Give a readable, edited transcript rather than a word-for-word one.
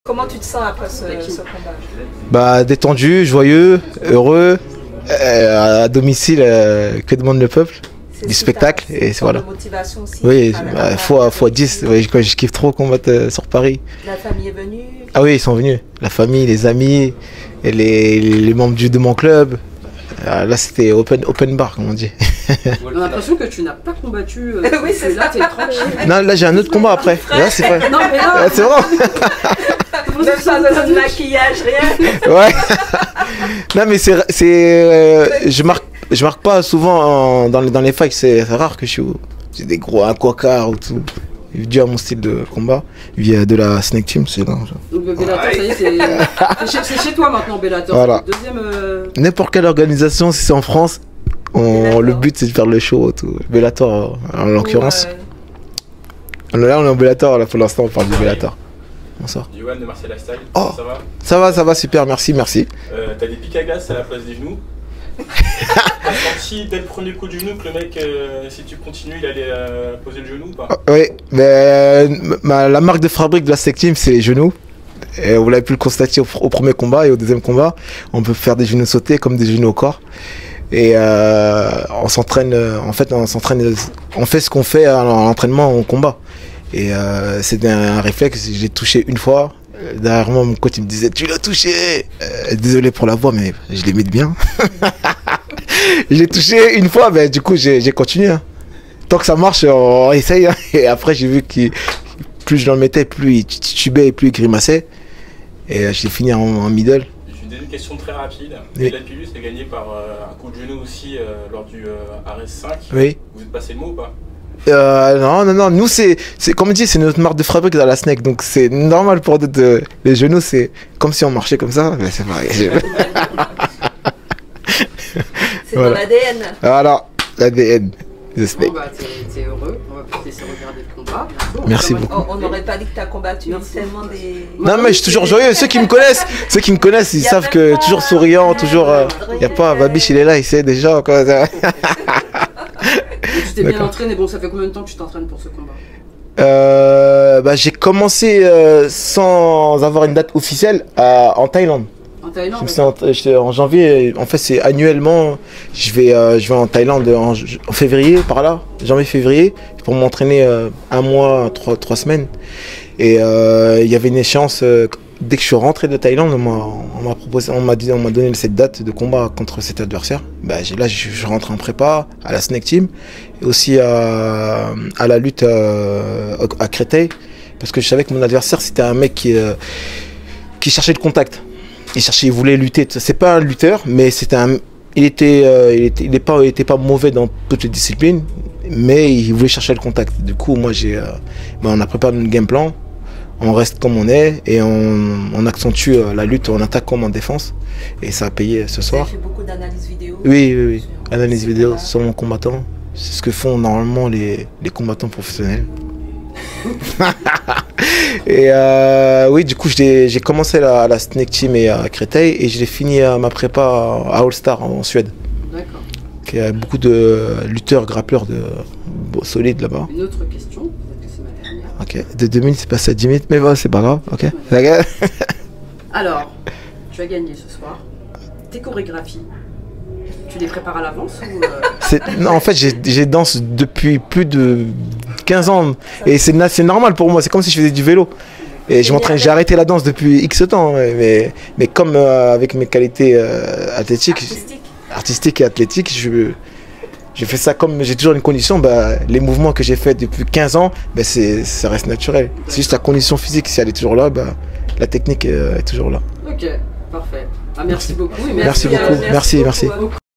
Comment tu te sens après ce combat? Bah, détendu, joyeux, heureux, à domicile, que demande le peuple? Du spectacle, et voilà. Motivation aussi. Oui, fois 10, ouais, je kiffe trop combattre sur Paris. La famille est venue? Ah oui, ils sont venus. La famille, les amis, et les membres de mon club. Là, c'était open bar, comme on dit. On a l'impression que tu n'as pas combattu. Oui, c'est là, ça. t'es tranquille. Non, là, j'ai un autre combat après. Là, c'est vrai. Non, mais là, C'est vrai. Même pas besoin de maquillage, rien. Ouais. Non, mais je marque pas souvent dans les fights. C'est rare que j'ai des gros quackars ou tout. Dû à mon style de combat, via de la Snake Team, c'est là. Donc Bellator, ça y est, c'est chez toi maintenant, Bellator. Voilà. Deuxième. N'importe quelle organisation, si c'est en France, le but c'est de faire le show. Tout. Bellator, en l'occurrence. Là, on est en Bellator, là pour l'instant, on parle du Bellator. Bonsoir. Yoann de Martial Lifestyle, oh, ça va? Ça va, super, merci. T'as des pics à glace à la place des genoux. T'as senti dès le premier coup du genou que le mec, si tu continues, il allait poser le genou ou pas? Oui, mais la marque de fabrique de la Snake Team, c'est les genoux. Et vous l'avez pu le constater au premier combat et au deuxième combat. On peut faire des genoux sautés comme des genoux au corps. Et on s'entraîne, on fait ce qu'on fait à l'entraînement au combat. Et c'est un réflexe, j'ai touché une fois. Derrière moi, mon coach il me disait tu l'as touché. Désolé pour la voix, mais je l'imite bien. Je l'ai touché une fois, mais du coup j'ai continué. Hein. Tant que ça marche, on essaye. Hein. Et après j'ai vu que plus je l'en mettais, plus il titubait et plus il grimaçait. Et j'ai fini en middle. J'ai une question très rapide. Oui. Lapillus est gagné par un coup de genou aussi lors du RS5. Oui. Vous êtes passé le mot ou pas? Non, nous c'est comme on dit, c'est notre marque de fabrique dans la Snake, donc c'est normal pour les genoux, c'est comme si on marchait comme ça, mais c'est pareil. C'est dans l'ADN. Voilà, l'ADN de Snake. Bon, bah, t'es heureux, on va peut-être laisser regarder le combat. Merci beaucoup. On n'aurait pas dit que tu as combattu tellement des... Non mais je suis toujours joyeux, ceux qui me connaissent, ils savent que toujours souriant, toujours... Il n'y a pas, Babiche il est là, il sait déjà quoi. Tu t'es bien entraîné, bon ça fait combien de temps que tu t'entraînes pour ce combat? J'ai commencé sans avoir une date officielle en Thaïlande. En Thaïlande? En janvier, en fait c'est annuellement, je vais en Thaïlande en février, par là, janvier-février, pour m'entraîner un mois, trois semaines. Et il y avait une échéance, dès que je suis rentré de Thaïlande, on m'a donné cette date de combat contre cet adversaire. Là je rentre en prépa à la Snake Team et aussi à la lutte à Créteil, parce que je savais que mon adversaire c'était un mec qui cherchait le contact. Il voulait lutter. C'est pas un lutteur, mais il était pas mauvais dans toutes les disciplines, mais il voulait chercher le contact. Du coup, moi on a préparé une game plan. On reste comme on est et on accentue la lutte en attaque comme en défense. Et ça a payé ce soir. Tu as fait beaucoup d'analyses vidéo. Oui. Analyse vidéo sur mon combattant. C'est ce que font normalement les combattants professionnels. Et oui, du coup, j'ai commencé la Snake Team et à Créteil et je l'ai fini ma prépa à All Star en Suède. D'accord. Il y a beaucoup de lutteurs, grappleurs solides là-bas. Une autre question, peut-être que c'est ma dernière. Ok, de 2 minutes c'est passé à 10 minutes, mais bon, c'est pas grave, ok. Alors, tu as gagné ce soir. Tes chorégraphies, tu les prépares à l'avance ou Non, en fait, j'ai danse depuis plus de 15 ans et c'est normal pour moi, c'est comme si je faisais du vélo. Et j'ai arrêté la danse depuis X temps, mais comme avec mes qualités artistiques et athlétiques, je fais ça comme j'ai toujours une condition, les mouvements que j'ai fait depuis 15 ans, ça reste naturel. C'est juste la condition physique, si elle est toujours là, la technique est toujours là. Ok, parfait. Merci beaucoup. Merci beaucoup, merci.